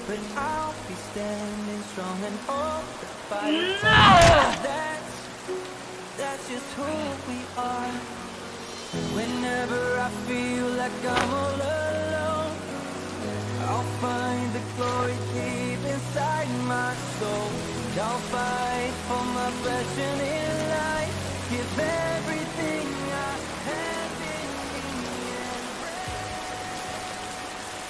but I'll be standing strong and hold the fight. That's just who we are. Whenever I feel like I'm all alone, I'll find the glory deep inside my soul. I'll fight for my passion in life. Give everything I have in me and break.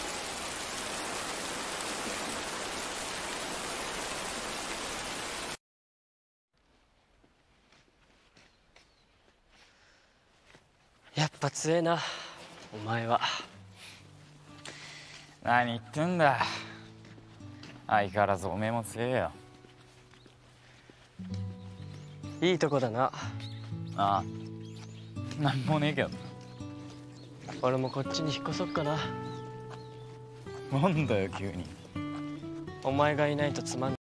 やっぱ強えな、お前は。 何言ってんだ。相変わらずおめえも強えよ。 いいとこだな。 ああ、なんもねえけど。 俺もこっちに引っ越そっかな。 なんだよ急に。 お前がいないとつまんない。